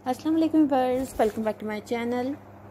अस्सलाम वालेकुम viewers, welcome back to my channel.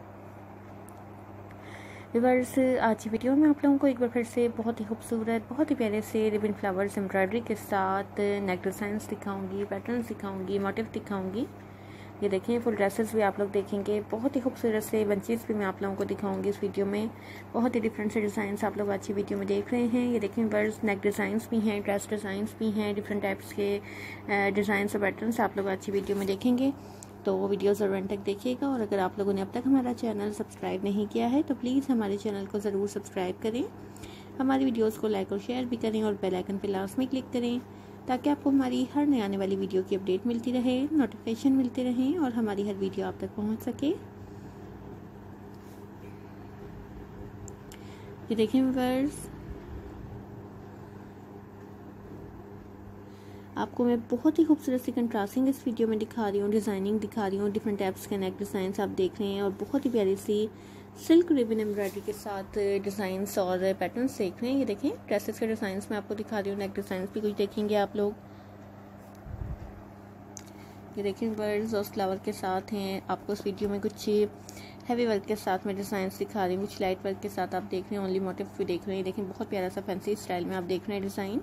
Viewers, आज की वीडियो में आप लोगों को एक बार फिर से बहुत ही खूबसूरत, बहुत ही प्यारे से रिबन फ्लावर्स एम्ब्रॉयडरी के साथ नेक डिज़ाइंस दिखाऊंगी, पैटर्न्स दिखाऊंगी, मोटिव दिखाऊंगी। ये देखें, फुल ड्रेसेस भी आप लोग देखेंगे, बहुत ही खूबसूरत से बंचेस भी मैं आप लोगों को दिखाऊंगी इस वीडियो में। बहुत ही डिफरेंट से डिज़ाइंस आप लोग आज की वीडियो में देख रहे हैं। ये देखें व्यूअर्स, नेक डिज़ाइंस भी हैं, ड्रेस डिज़ाइंस भी हैं, डिफरेंट टाइप्स के डिज़ाइंस और पैटर्न्स आप लोग आज की वीडियो में देखेंगे। तो वीडियो ज़रूर एंड तक देखिएगा। और अगर आप लोगों ने अब तक हमारा चैनल सब्सक्राइब नहीं किया है तो प्लीज़ हमारे चैनल को ज़रूर सब्सक्राइब करें, हमारी वीडियोस को लाइक और शेयर भी करें और बेल आइकन पे लास्ट में क्लिक करें ताकि आपको हमारी हर नई आने वाली वीडियो की अपडेट मिलती रहे, नोटिफिकेशन मिलते रहें और हमारी हर वीडियो आप तक पहुँच सके। ये देखें व्यूअर्स, आपको मैं बहुत ही खूबसूरत सी कंट्रास्टिंग इस वीडियो में दिखा रही हूँ, डिज़ाइनिंग दिखा रही हूँ, डिफरेंट टाइप्स के नेक डिज़ाइंस आप देख रहे हैं और बहुत ही प्यारी सी सिल्क रिबन एम्ब्रॉयडरी के साथ डिज़ाइंस और पैटर्न्स देख रहे हैं। ये देखें, ड्रेसेस के डिज़ाइंस मैं आपको दिखा रही हूँ, नेक डिज़ाइंस भी कुछ देखेंगे आप लोग। ये देखें बर्ड्स और फ्लावर के साथ हैं। आपको इस वीडियो में कुछ हैवी वर्क के साथ मैं डिज़ाइंस दिखा रही हूँ, कुछ लाइट वर्क के साथ आप देख रहे हैं, ओनली मोटिव भी देख रहे हैं। देखें, बहुत प्यारा सा फैंसी स्टाइल में आप देख रहे हैं डिज़ाइन।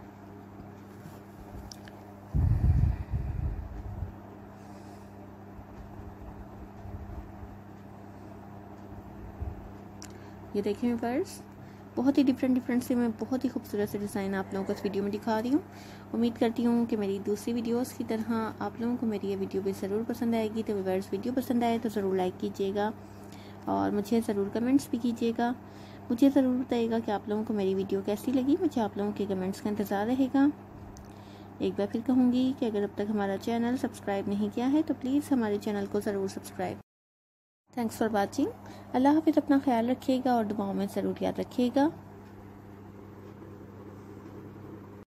ये देखें व्यूअर्स, बहुत ही डिफरेंट से मैं बहुत ही खूबसूरत से डिज़ाइन आप लोगों को इस वीडियो में दिखा रही हूँ। उम्मीद करती हूँ कि मेरी दूसरी वीडियोस की तरह आप लोगों को मेरी ये वीडियो भी ज़रूर पसंद आएगी। तो व्यूअर्स, वीडियो पसंद आए तो ज़रूर लाइक कीजिएगा और मुझे ज़रूर कमेंट्स भी कीजिएगा। मुझे ज़रूर बताइएगा कि आप लोगों को मेरी वीडियो कैसी लगी। मुझे आप लोगों के कमेंट्स का इंतज़ार रहेगा। एक बार फिर कहूँगी कि अगर अब तक हमारा चैनल सब्सक्राइब नहीं किया है तो प्लीज़ हमारे चैनल को ज़रूर सब्सक्राइब। Thanks for watching. अल्लाह हाफिज़। अपना ख्याल रखिएगा और दुआओं में ज़रूर याद रखिएगा।